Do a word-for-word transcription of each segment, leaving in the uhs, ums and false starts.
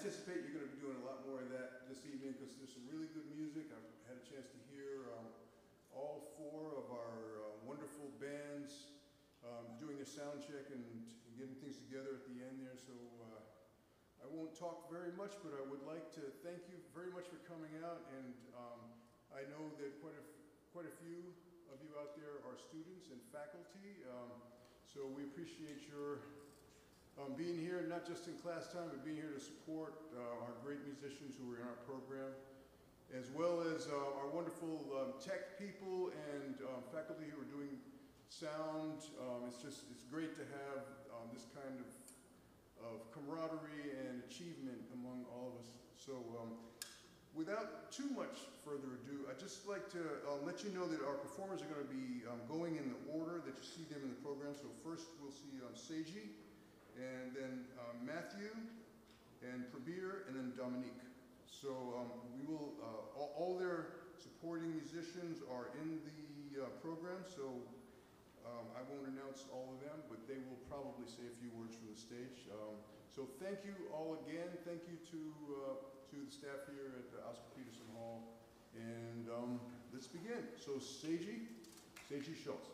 anticipate you're going to be doing a lot more of that this evening because there's some really good music. I've had a chance to hear um, all four of our uh, wonderful bands um, doing a sound check and, and getting things together at the end there. So uh, I won't talk very much, but I would like to thank you very much for coming out. And um, I know that quite a, quite a few of you out there are students and faculty. Um, so we appreciate your Um, being here, not just in class time, but being here to support uh, our great musicians who are in our program, as well as uh, our wonderful um, tech people and um, faculty who are doing sound. Um, it's just, it's great to have um, this kind of, of camaraderie and achievement among all of us. So um, without too much further ado, I'd just like to uh, let you know that our performers are going to be um, going in the order that you see them in the program. So first we'll see um, Seyjii, and then uh, Matthew, and Prabir, and then Dominique. So um, we will, uh, all, all their supporting musicians are in the uh, program, so um, I won't announce all of them, but they will probably say a few words from the stage. Um, so thank you all again. Thank you to, uh, to the staff here at the Oscar Peterson Hall. And um, let's begin. So Seyjii, Seyjii Schultz.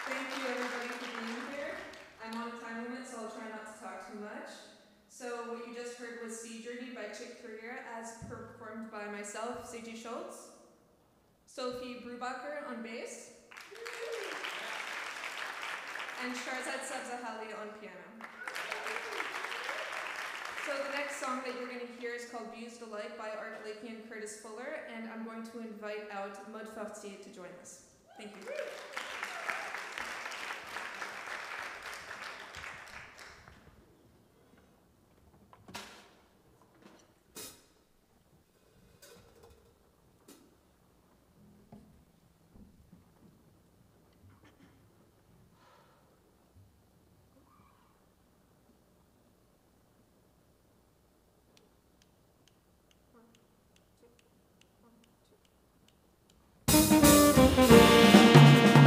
Thank you everybody for being here. I'm on a time limit, so I'll try not to talk too much. So what you just heard was Seyjii by Prabir, as performed by myself, Seyjii Schultz, Sophie Brubacher on bass, and Sharzad Sabzahali on piano. So the next song that you're going to hear is called Views Delight by Art Blakey and Curtis Fuller, and I'm going to invite out Mud Fartier to join us. Thank you. Thank you.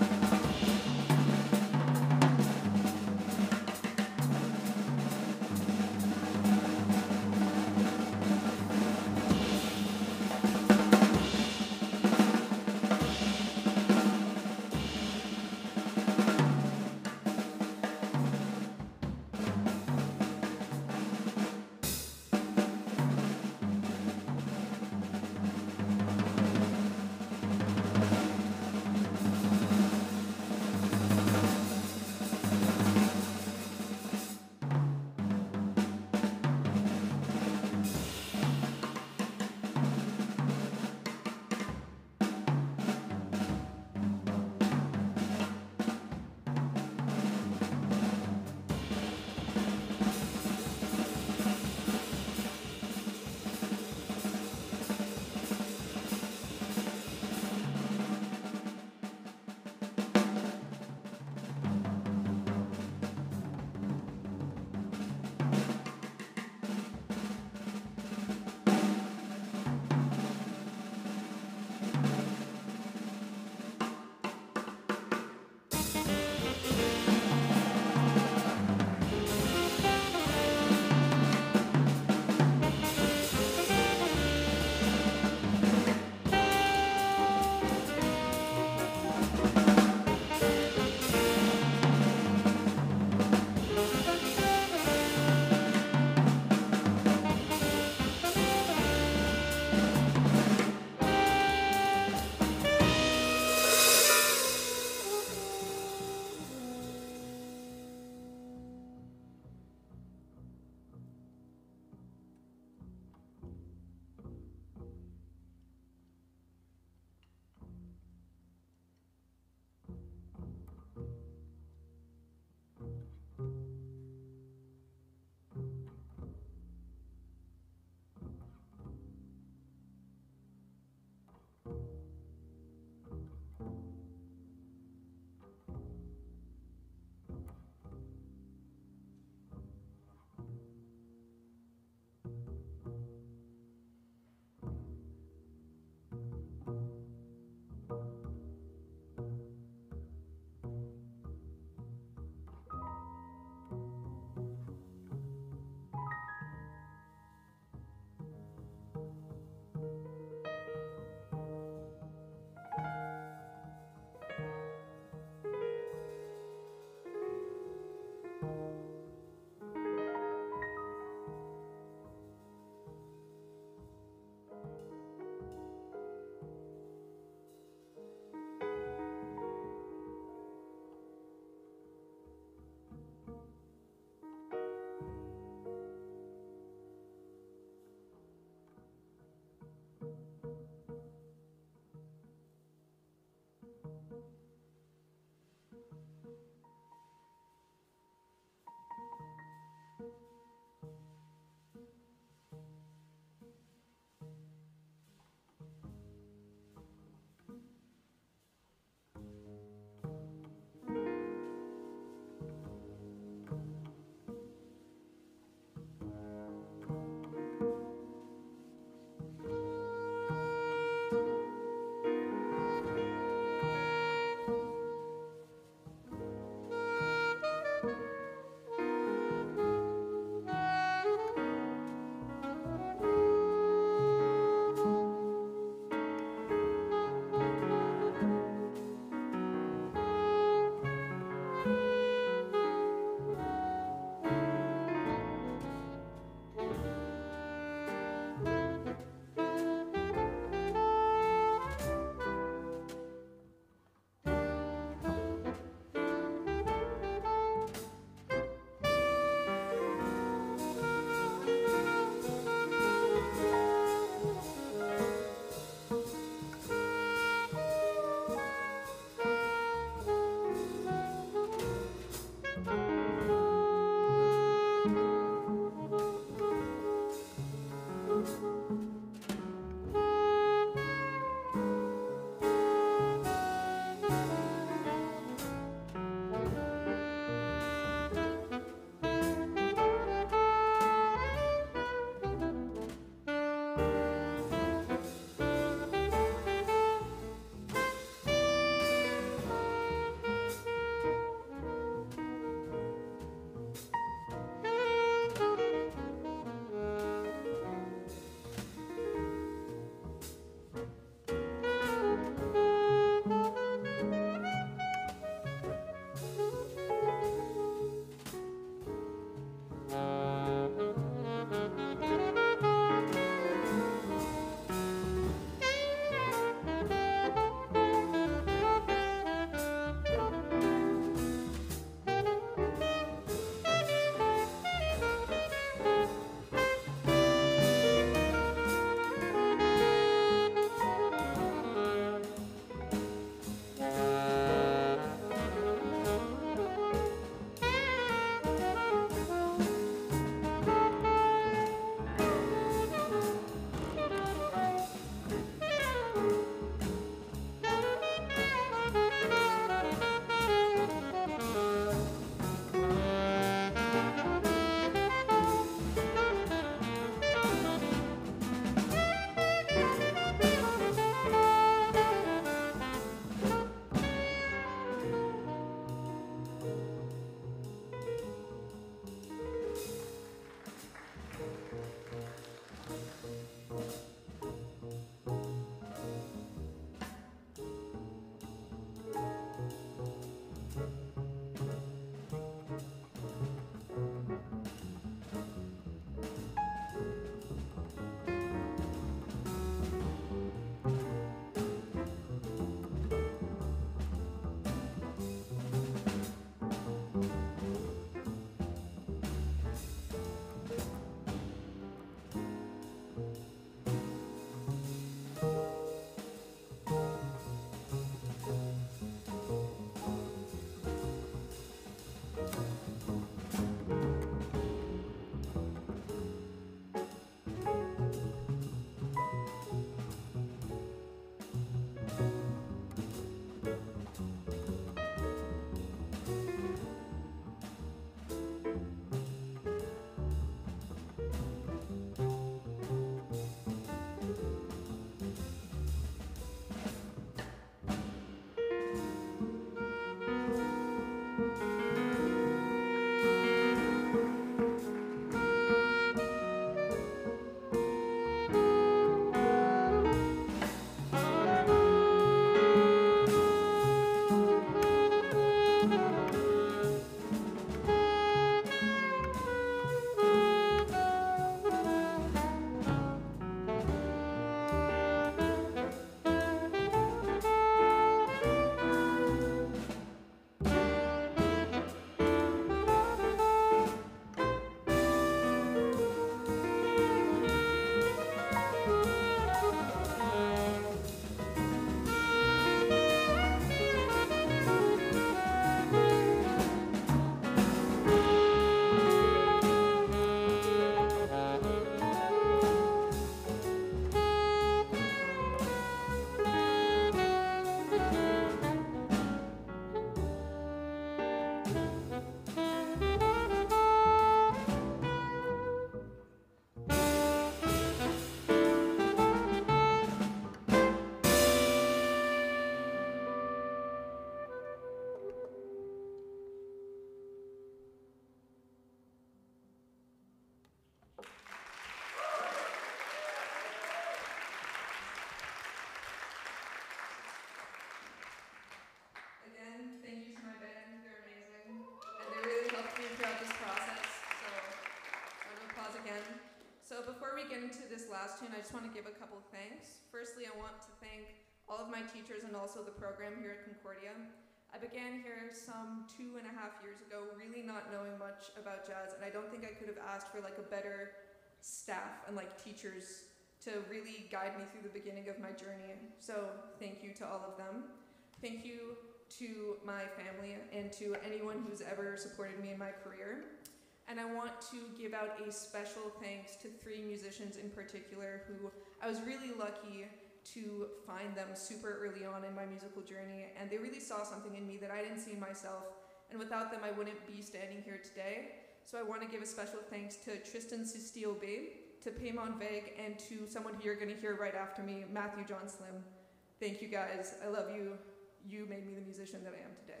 get into this last tune, I just want to give a couple thanks. Firstly, I want to thank all of my teachers and also the program here at Concordia. I began here some two and a half years ago, really not knowing much about jazz, and I don't think I could have asked for like a better staff and like teachers to really guide me through the beginning of my journey. So thank you to all of them. Thank you to my family and to anyone who's ever supported me in my career. And I want to give out a special thanks to three musicians in particular who I was really lucky to find them super early on in my musical journey, and they really saw something in me that I didn't see in myself, and without them I wouldn't be standing here today. So I want to give a special thanks to Tristan Sistiobe, to Payman Veg, and to someone who you're going to hear right after me, Matthew John Slim. Thank you guys, I love you. You made me the musician that I am today.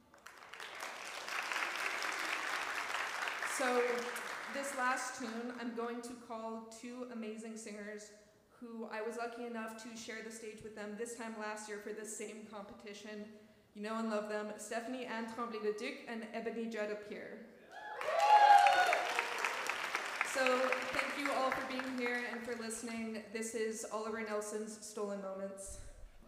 So this last tune, I'm going to call two amazing singers who I was lucky enough to share the stage with them this time last year for this same competition. You know and love them, Stephanie Anne Tremblay-le-Duc and Ebony Jada Pierre. So thank you all for being here and for listening. This is Oliver Nelson's Stolen Moments.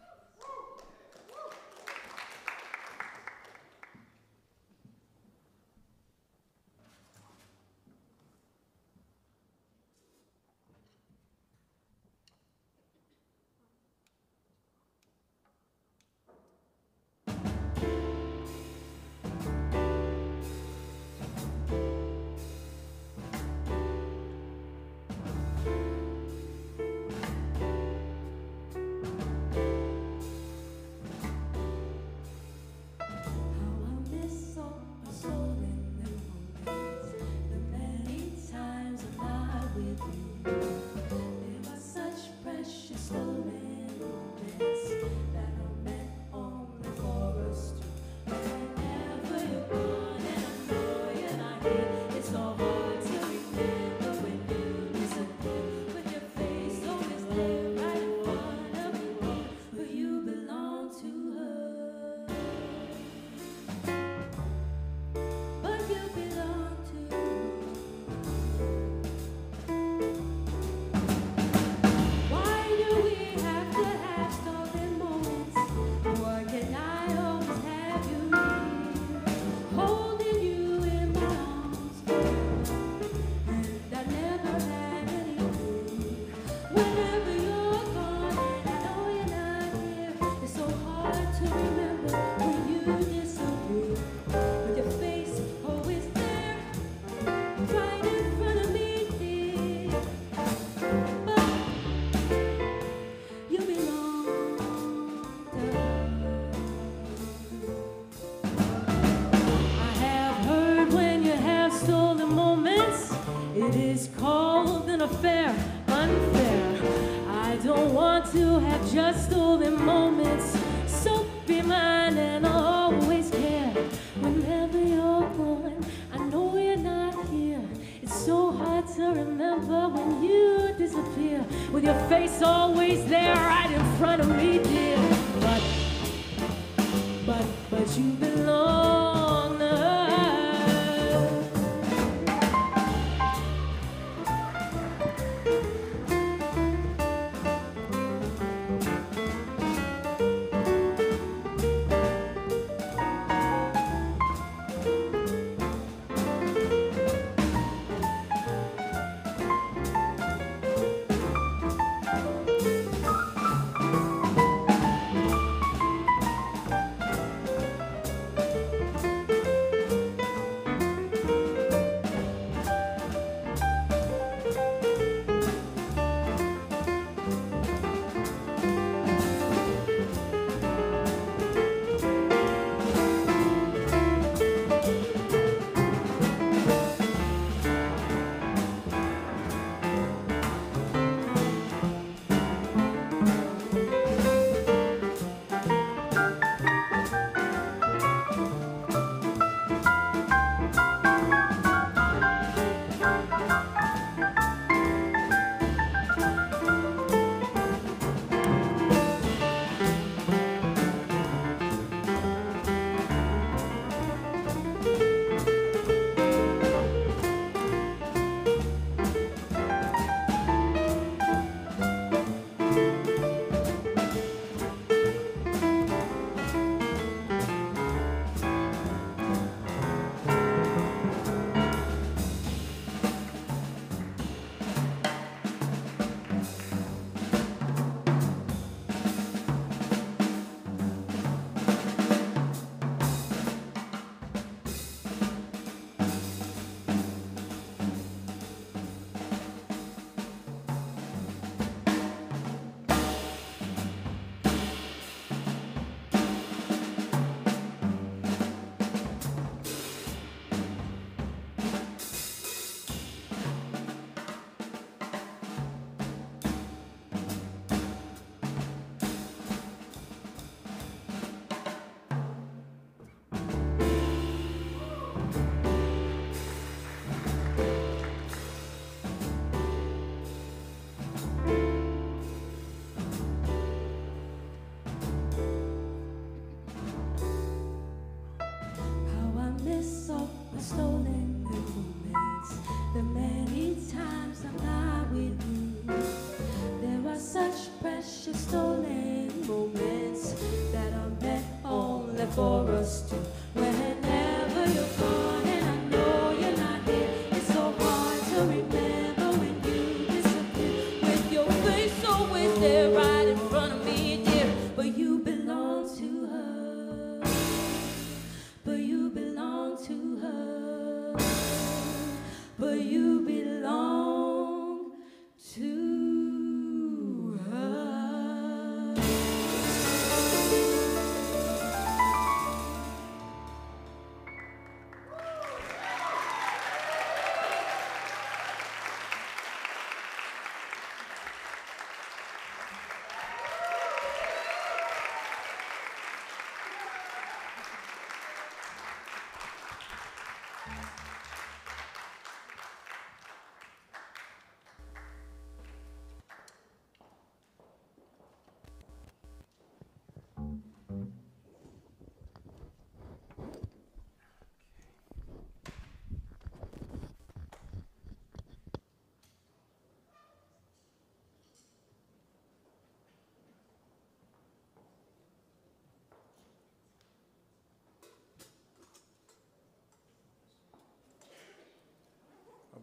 Just stolen moments, so be mine and I'll always care. Whenever you're gone, I know you're not here. It's so hard to remember when you disappear, with your face always there right in front of me, dear. But, but, but you belong to her.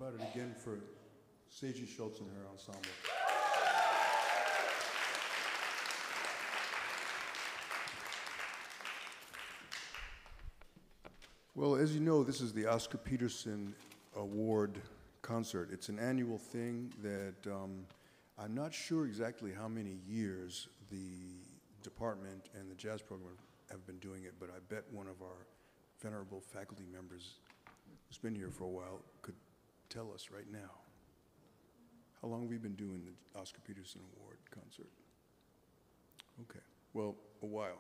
about it again for Seyjii Schultz and her ensemble? Well, as you know, this is the Oscar Peterson Award concert. It's an annual thing that um, I'm not sure exactly how many years the department and the jazz program have been doing it, but I bet one of our venerable faculty members who's been here for a while could tell us right now. How long have we been doing the Oscar Peterson Award concert? Okay, well, a while.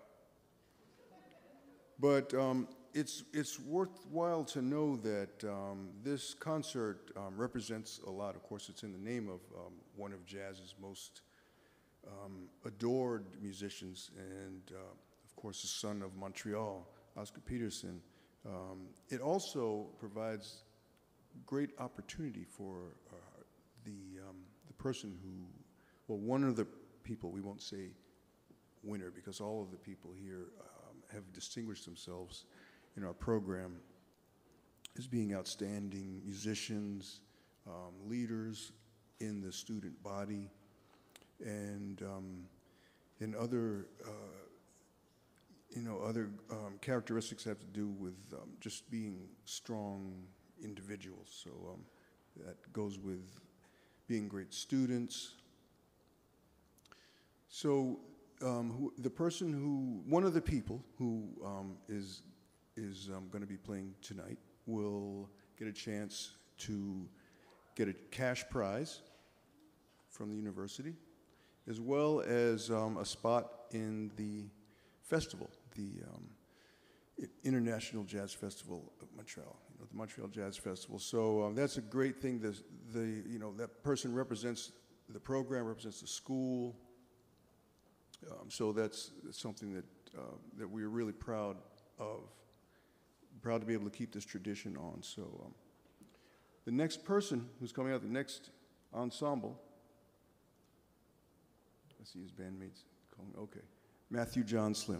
But um, it's, it's worthwhile to know that um, this concert um, represents a lot. Of course, it's in the name of um, one of jazz's most um, adored musicians, and uh, of course, the son of Montreal, Oscar Peterson. Um, it also provides great opportunity for uh, the, um, the person who, well, one of the people, we won't say winner, because all of the people here um, have distinguished themselves in our program as being outstanding musicians, um, leaders in the student body, and um, in other, uh, you know, other um, characteristics have to do with um, just being strong individuals. So um, that goes with being great students. So um, who, the person who, one of the people who um, is, is um, going to be playing tonight will get a chance to get a cash prize from the university, as well as um, a spot in the festival, the um, International Jazz Festival of Montreal, you know, the Montreal Jazz Festival. So um, that's a great thing. The, the, you know, that person represents the program, represents the school. Um, so that's, that's something that, uh, that we're really proud of, proud to be able to keep this tradition on. So um, the next person who's coming out, the next ensemble, I see his bandmates calling, okay, Matthew John Slim.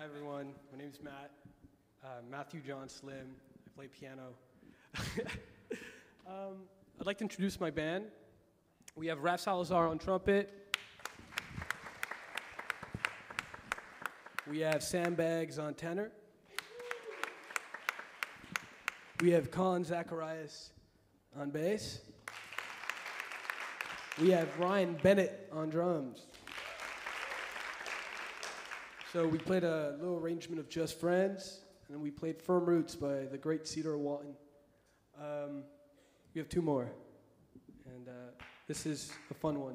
Hi everyone, my name is Matt, uh, Matthew John Slim. I play piano. um, I'd like to introduce my band. We have Raph Salazar on trumpet. We have Sam Baggs on tenor. We have Colin Zacharias on bass. We have Ryan Bennett on drums. So we played a little arrangement of Just Friends, and then we played Firm Roots by the great Cedar Walton. Um, we have two more, and uh, this is a fun one.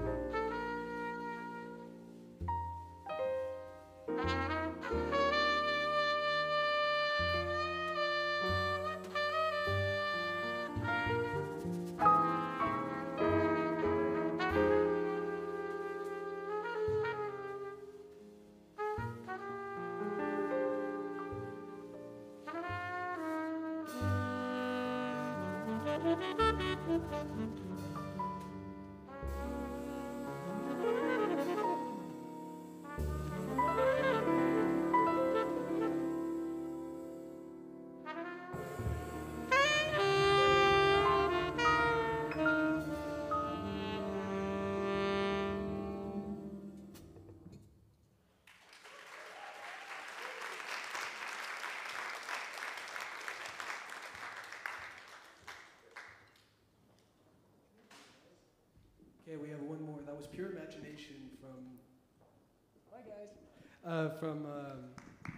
Okay, we have one more. That was Pure Imagination from, hi guys, uh, from um,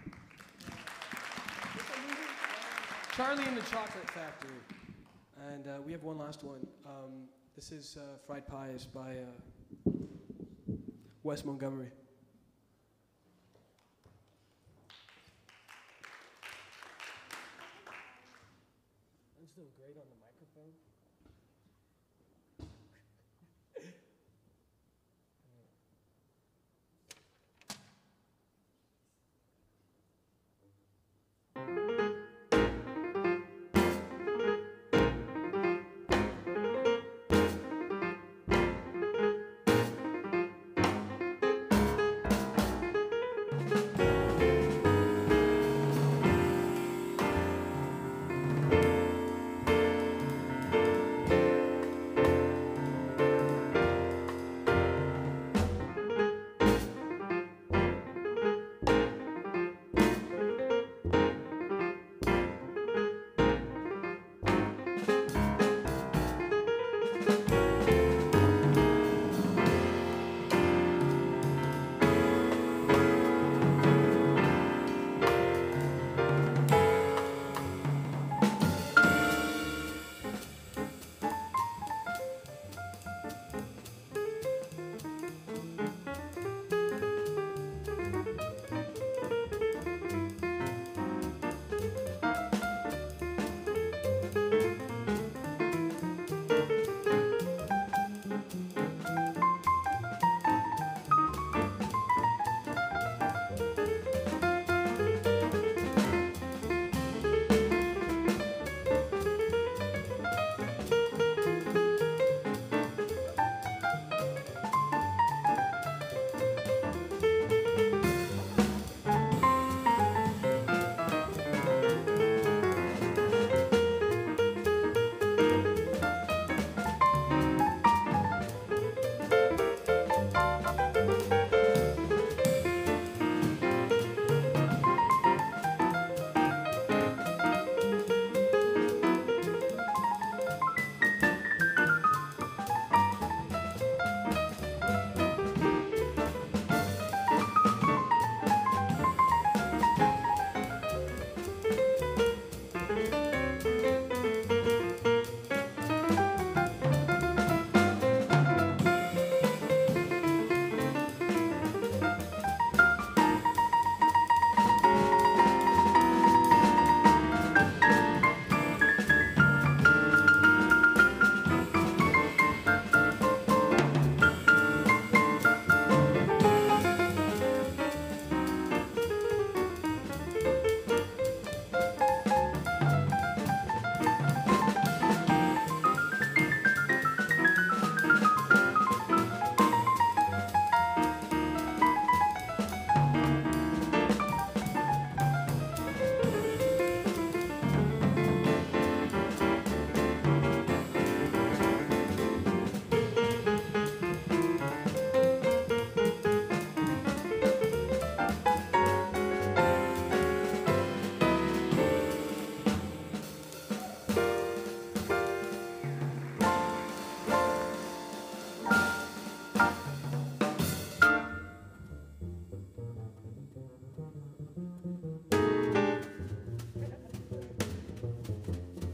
Charlie and the Chocolate Factory. And uh, we have one last one. Um, this is uh, Fried Pies by uh, Wes Montgomery. I'm still great on the microphone.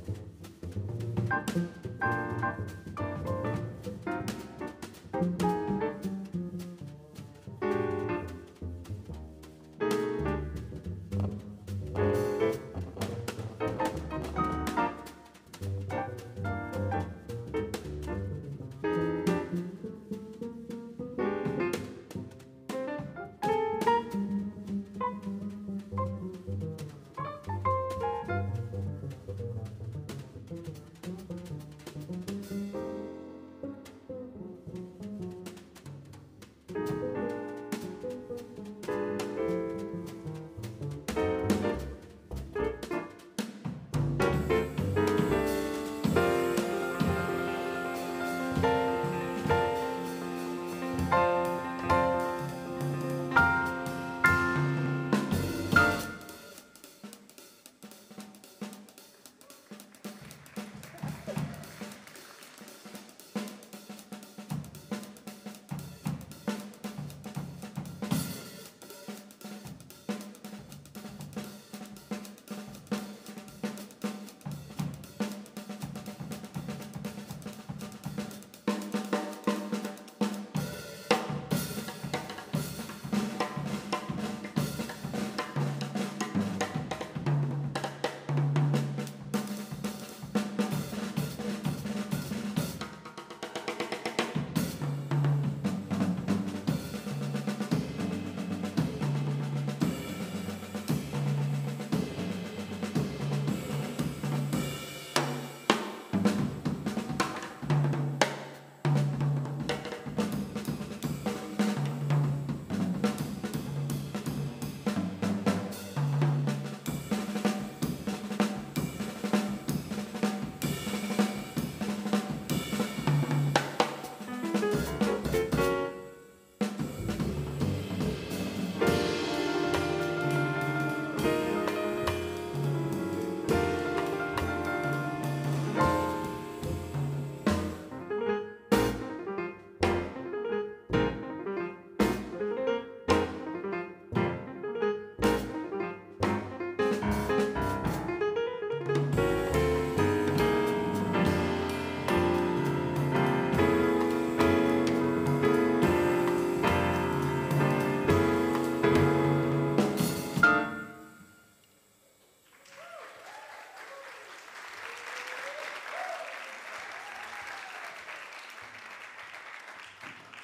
Thank you.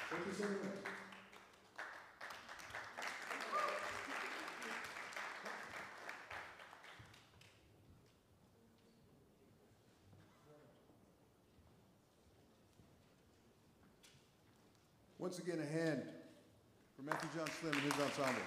Thank you so much. Once again, a hand for Matthew John Slim and his ensemble.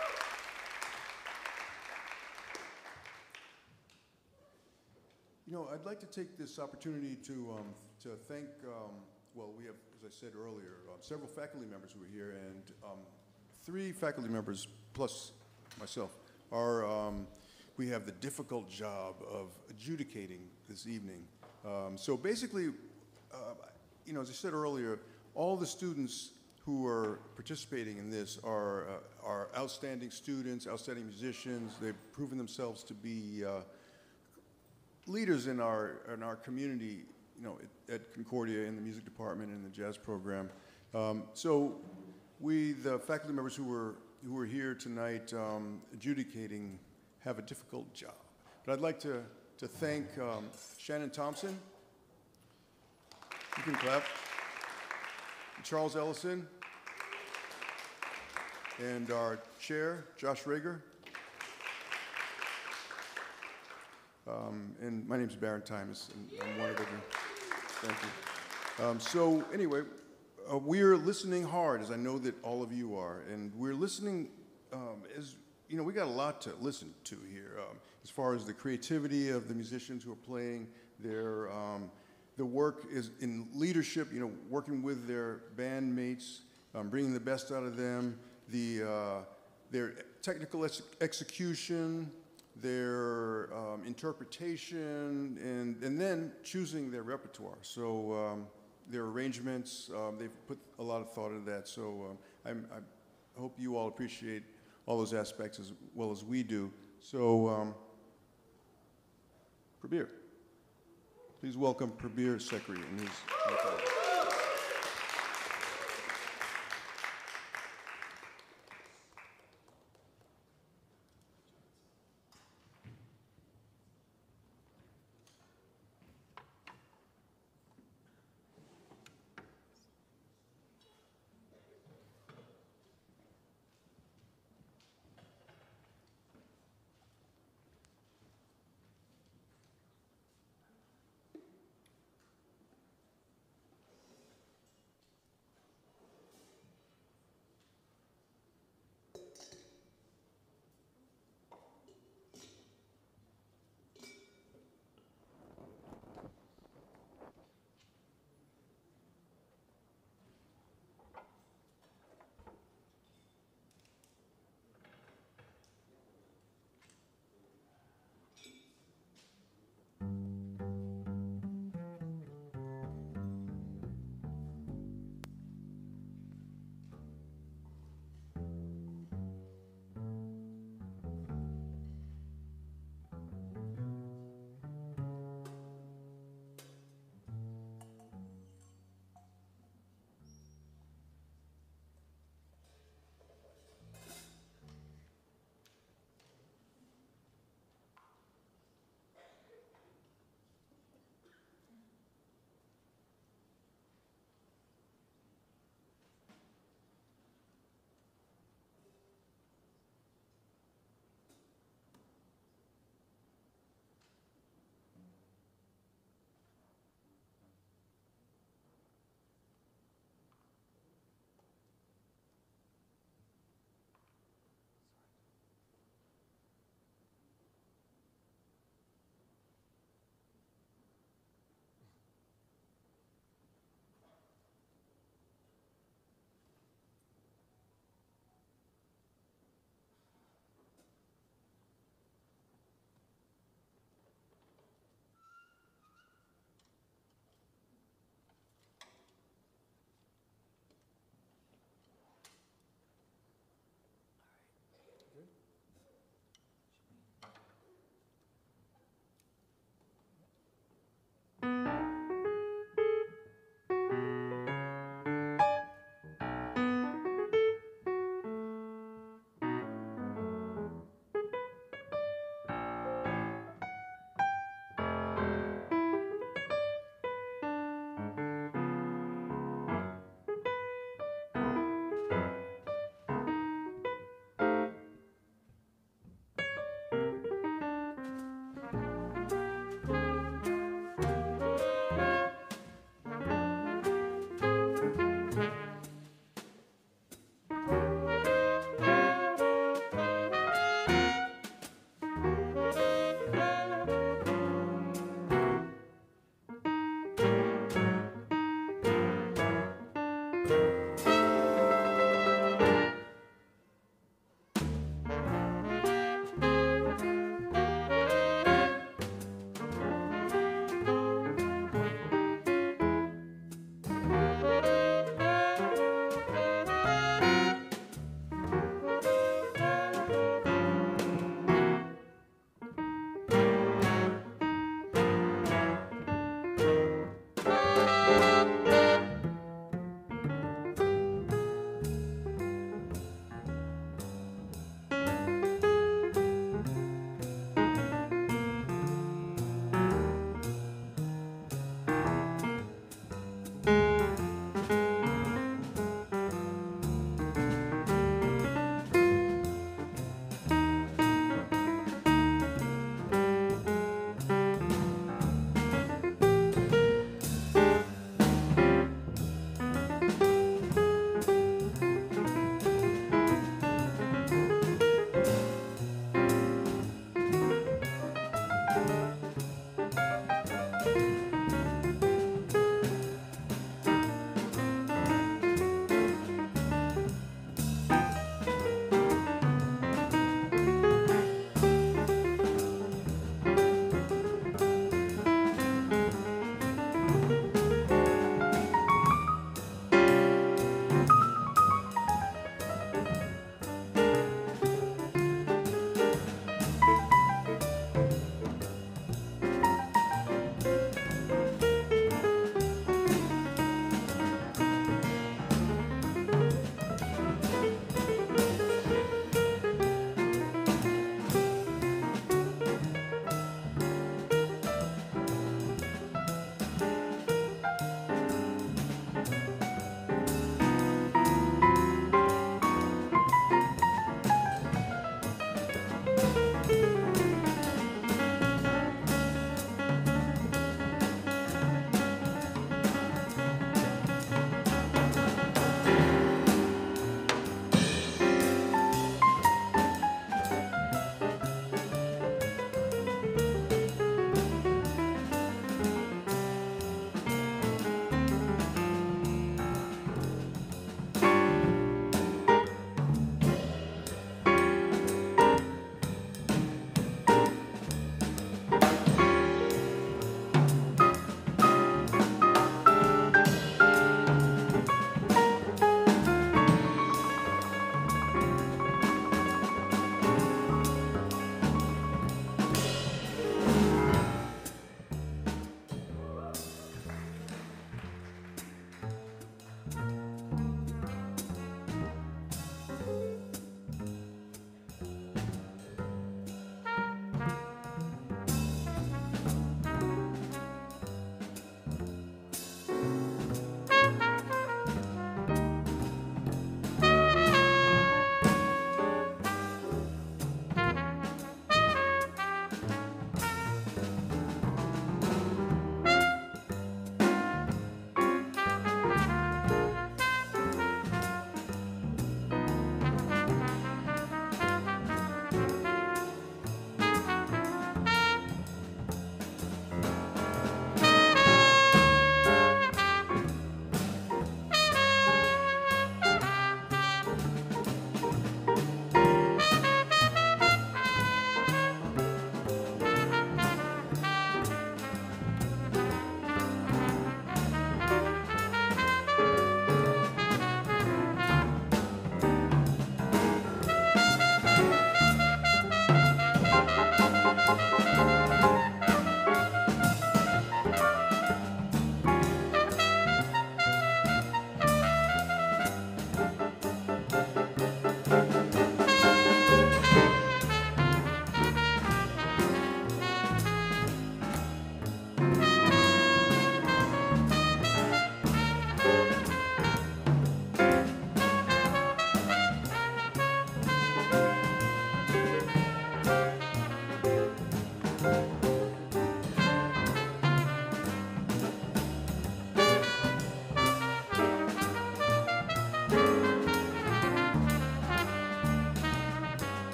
You know, I'd like to take this opportunity to, um, to thank, um, well, we have, as I said earlier, uh, several faculty members who are here, and um, three faculty members, plus myself, are, um, we have the difficult job of adjudicating this evening. Um, so basically, uh, you know, as I said earlier, all the students who are participating in this are, uh, are outstanding students, outstanding musicians. They've proven themselves to be uh, leaders in our, in our community, you know, at, at Concordia in the music department and the jazz program. Um, so we, the faculty members who were, who were here tonight um, adjudicating, have a difficult job. But I'd like to, to thank um, Shannon Thompson. You can clap. Charles Ellison, and our chair, Josh Rager. Um, and my name's Baron Timus, and I'm one of the, thank you. Um, so anyway, uh, we're listening hard, as I know that all of you are, and we're listening, um, as, you know, we got a lot to listen to here, um, as far as the creativity of the musicians who are playing, their, um, the work is in leadership, you know, working with their bandmates, um, bringing the best out of them, the, uh, their technical ex execution, their um, interpretation, and, and then choosing their repertoire. So um, their arrangements, um, they've put a lot of thought into that. So um, I'm, I hope you all appreciate all those aspects as well as we do. So, um, Prabir. Please welcome Prabir Sekhri and his ensemble. Thank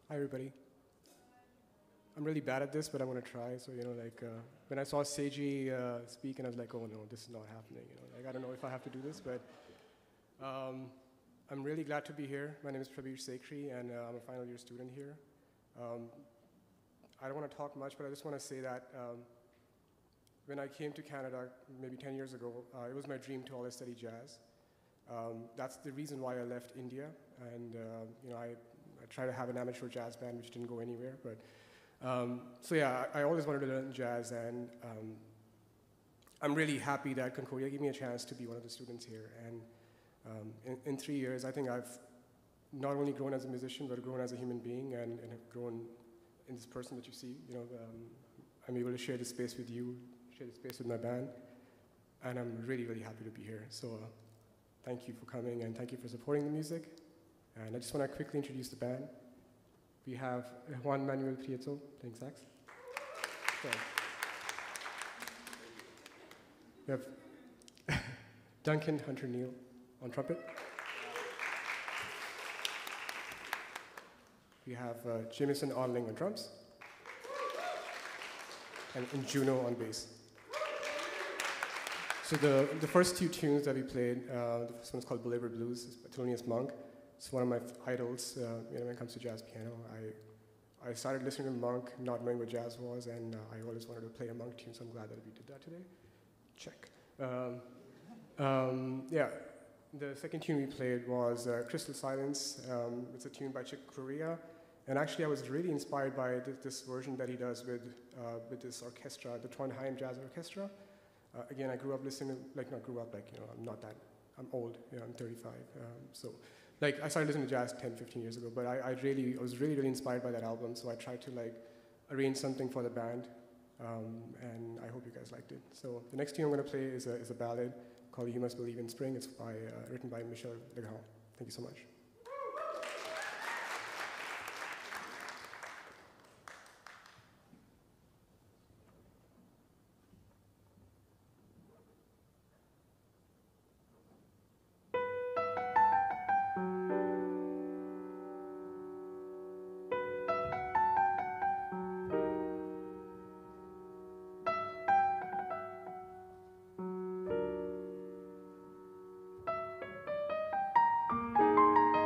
Hi, everybody. I'm really bad at this, but I'm gonna try. So, you know, like, uh, when I saw Seyjii uh, speak, and I was like, oh no, this is not happening. You know, like, I don't know if I have to do this, but um, I'm really glad to be here. My name is Prabir, Sekhri, and uh, I'm a final year student here. Um, I don't want to talk much, but I just want to say that um, when I came to Canada maybe ten years ago, uh, it was my dream to always study jazz. Um, that's the reason why I left India, and uh, you know, I, I tried to have an amateur jazz band, which didn't go anywhere. But um, so yeah, I, I always wanted to learn jazz, and um, I'm really happy that Concordia gave me a chance to be one of the students here. And um, in, in three years, I think I've not only grown as a musician, but grown as a human being, and, and have grown in this person that you see. You know, um, I'm able to share this space with you, share this space with my band, and I'm really, really happy to be here. So uh, thank you for coming, and thank you for supporting the music. And I just want to quickly introduce the band. We have Juan Manuel Prieto playing sax. Okay. We have Duncan Hunter Neal on trumpet. We have uh, Jameson Onling on drums. And, and Juno on bass. So the, the first two tunes that we played, uh, the first one is called Believer Blues. It's by Thelonious Monk. It's one of my idols uh, you know, when it comes to jazz piano. I, I started listening to Monk, not knowing what jazz was, and uh, I always wanted to play a Monk tune, so I'm glad that we did that today. Check. Um, um, yeah, the second tune we played was uh, Crystal Silence. Um, it's a tune by Chick Corea. And actually, I was really inspired by th this version that he does with, uh, with this orchestra, the Trondheim Jazz Orchestra. Uh, again, I grew up listening, to, like not grew up, like, you know, I'm not that, I'm old, you know, I'm thirty-five. Um, so, like, I started listening to jazz ten, fifteen years ago, but I, I really, I was really, really inspired by that album, so I tried to, like, arrange something for the band, um, and I hope you guys liked it. So, the next tune I'm gonna play is a, is a ballad called You Must Believe in Spring. It's by, uh, written by Michel Legrand. Thank you so much. Thank you.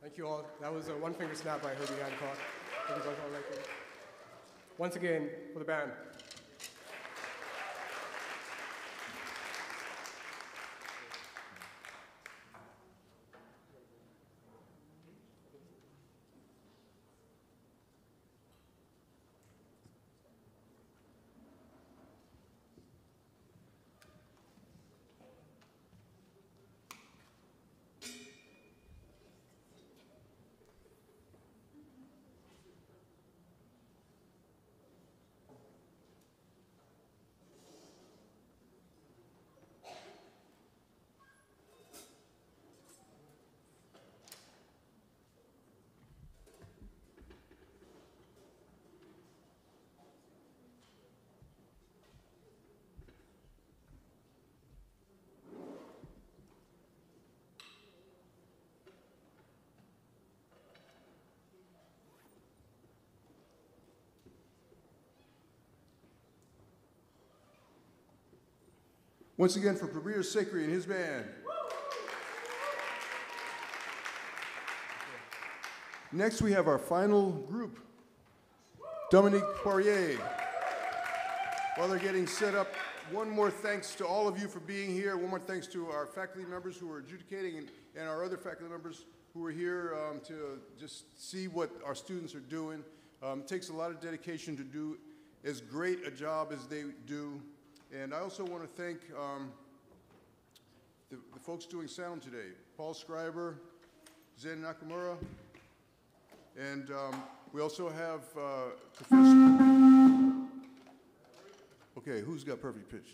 Thank you all. That was a one finger snap by Herbie Hancock. Hope you guys all like it. Once again, for the band. Once again for Prabir, Sekhri and his band. Next we have our final group, Dominique, Poirier. While they're getting set up, one more thanks to all of you for being here. One more thanks to our faculty members who are adjudicating and, and our other faculty members who are here um, to just see what our students are doing. Um, it takes a lot of dedication to do as great a job as they do. And I also want to thank um, the, the folks doing sound today, Paul Schreiber, Zen Nakamura, and um, we also have uh, Professor... Okay, who's got perfect pitch?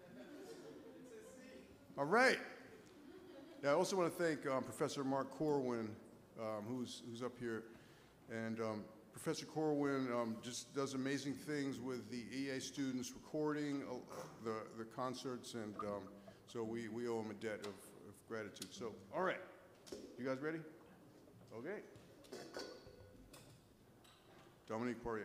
All right. Yeah, I also want to thank um, Professor Mark Corwin, um, who's, who's up here. And um, Professor Corwin um, just does amazing things with the E A students, recording uh, the, the concerts, and um, so we, we owe him a debt of, of gratitude. So, all right, you guys ready? Okay. Dominique Poirier.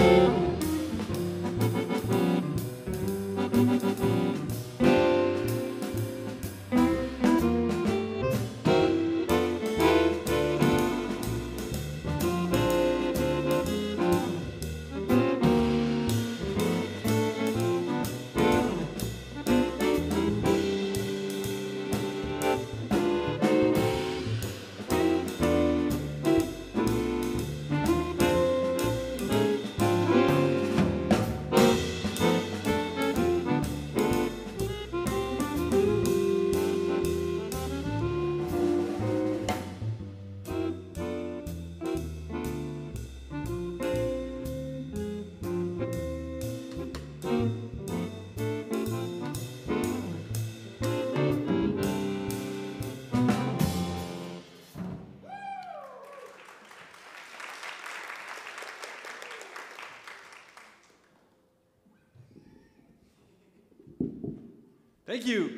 Thank you.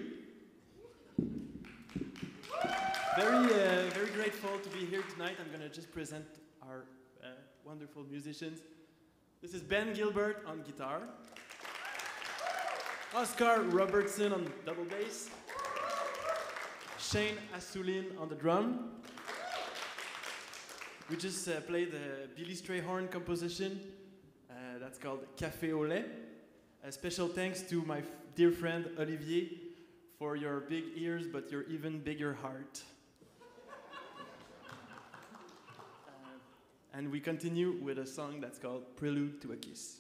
Very, uh, very grateful to be here tonight. I'm going to just present our uh, wonderful musicians. This is Ben Gilbert on guitar, Oscar Robertson on double bass, Shane Assoulin on the drum. We just uh, played a Billy Strayhorn composition uh, that's called Café au lait. A special thanks to my f dear friend Olivier for your big ears, but your even bigger heart. uh, and we continue with a song that's called Prelude to a Kiss.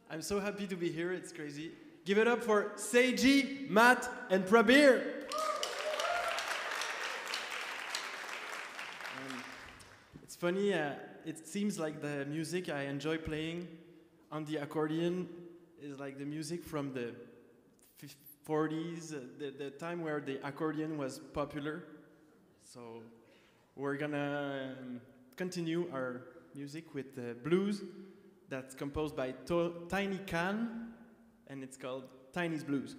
I'm so happy to be here, it's crazy. Give it up for Seyjii, Matt, and Prabir. Um, it's funny, uh, it seems like the music I enjoy playing on the accordion is like the music from the forties, uh, the, the time where the accordion was popular. So we're gonna um, continue our music with the blues that's composed by to Tiny Khan, and it's called Tiny's Blues.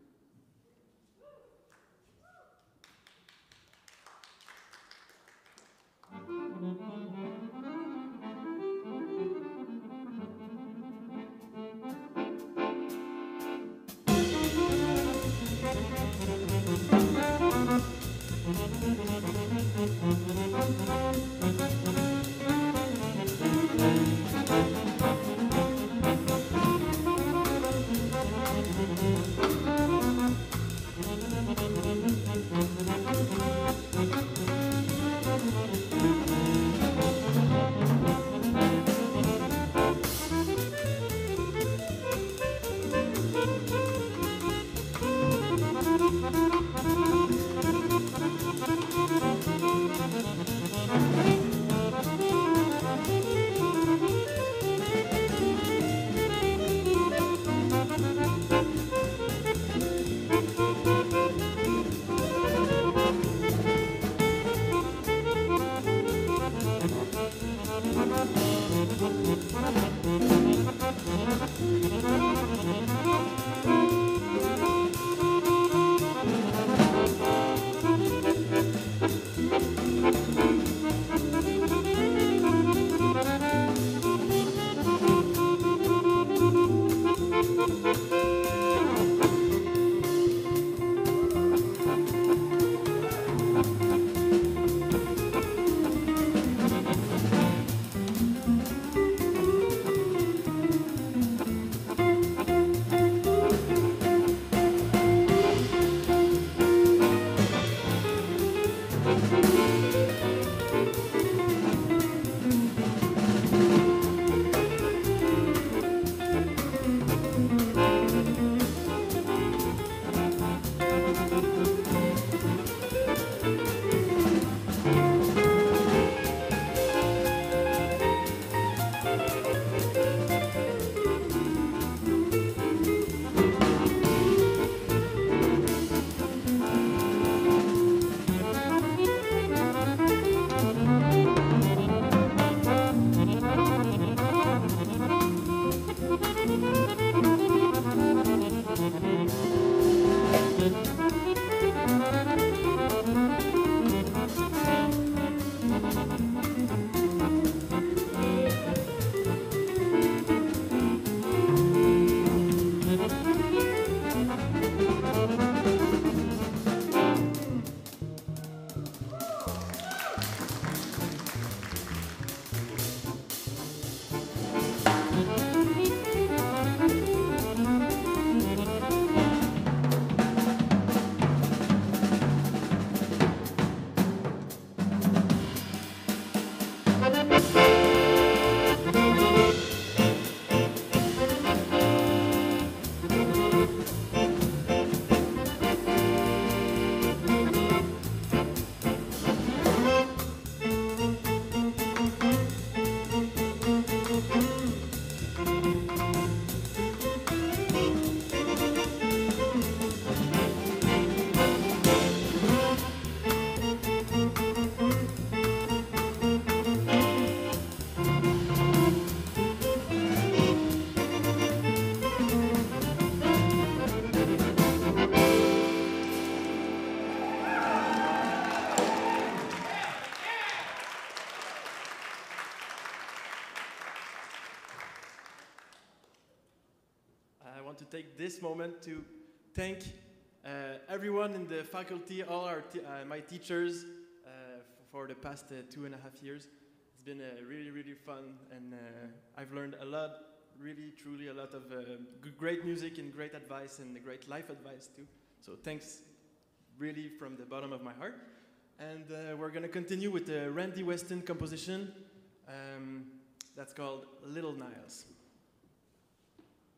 To take this moment to thank uh, everyone in the faculty, all our t uh, my teachers uh, for the past uh, two and a half years. It's been uh, really, really fun, and uh, I've learned a lot, really, truly a lot of uh, great music and great advice and great life advice too. So thanks really from the bottom of my heart. And uh, we're gonna continue with the Randy Weston composition um, that's called Little Niles.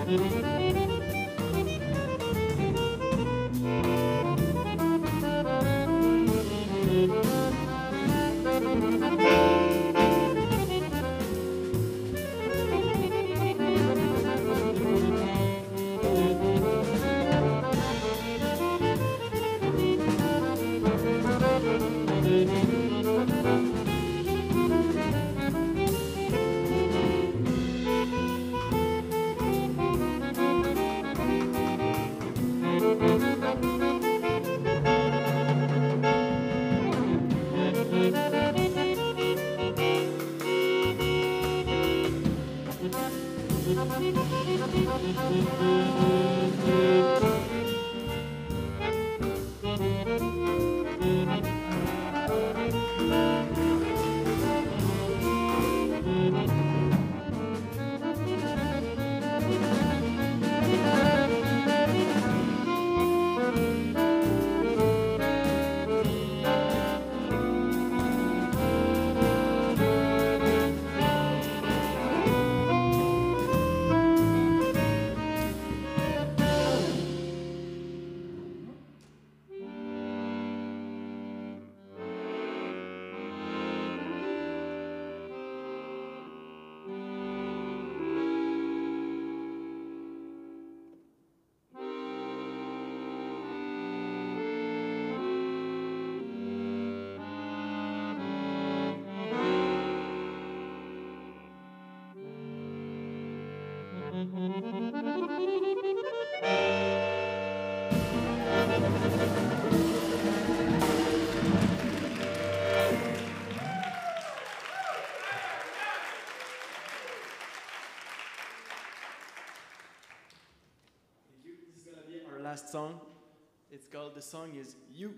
Last song. It's called, the song is You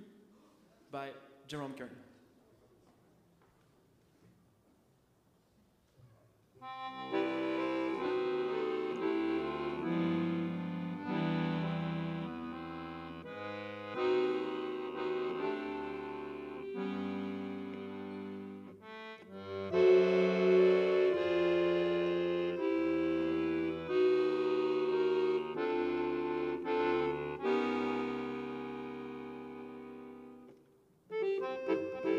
by Jerome Kern. Thank you.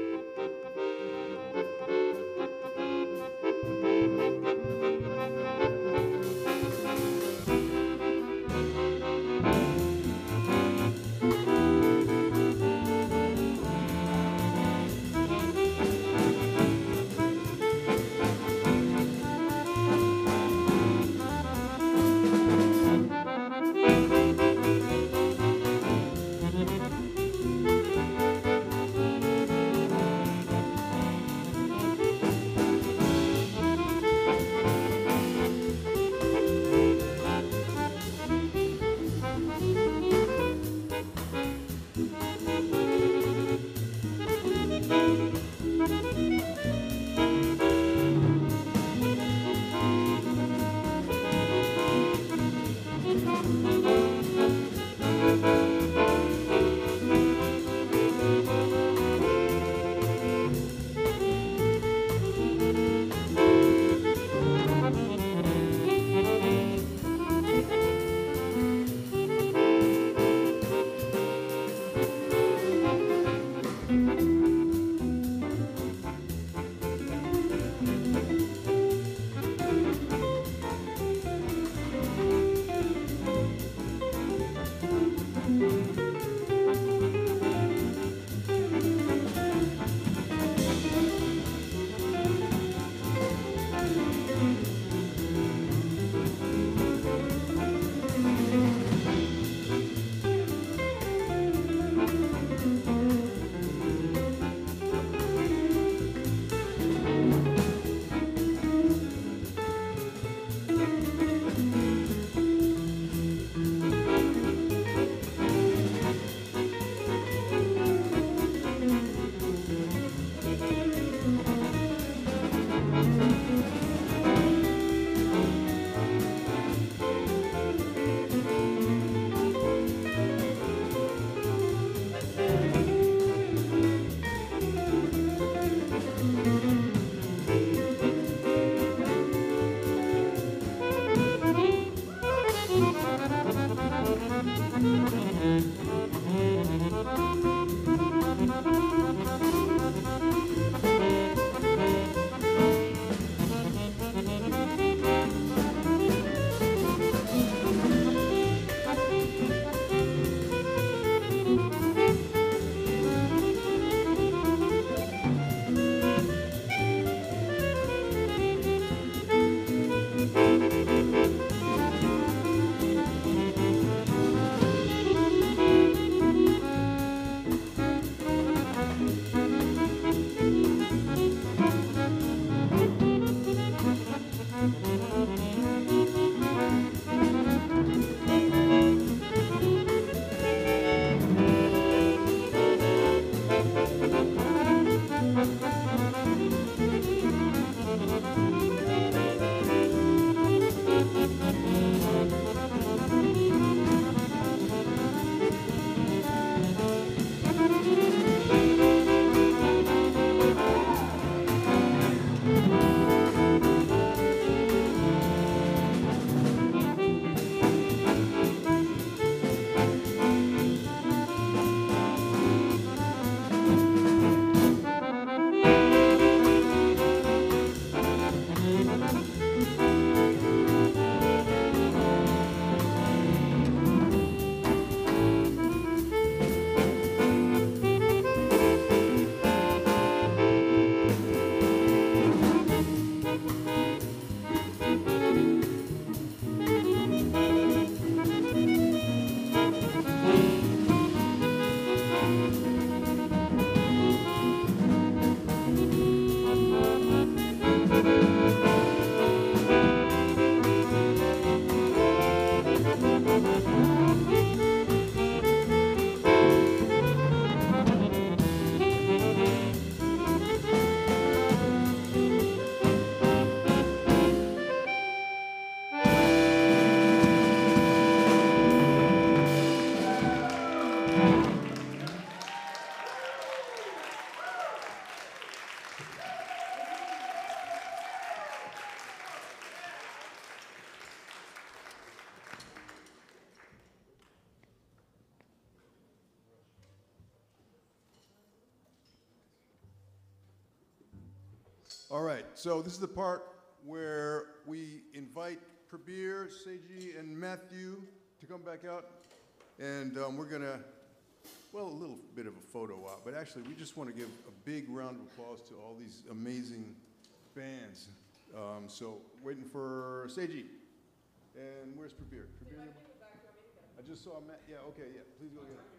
All right, so this is the part where we invite Prabir, Seyjii, and Matthew to come back out. And um, we're gonna, well, a little bit of a photo op, but actually we just want to give a big round of applause to all these amazing bands. Um, so, waiting for Seyjii. And where's Prabir? Prabir? I just saw Matt. Yeah, okay, yeah. Please go get it.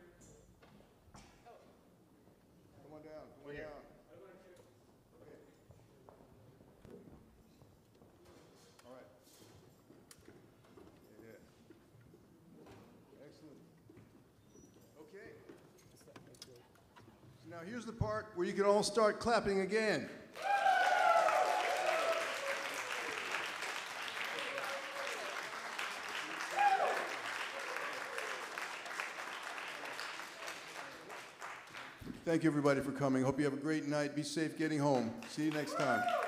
Come on down. Come on down. Okay. All right. Yeah. Excellent. Okay. So now here's the part where you can all start clapping again. Thank you, everybody, for coming. Hope you have a great night. Be safe getting home. See you next time.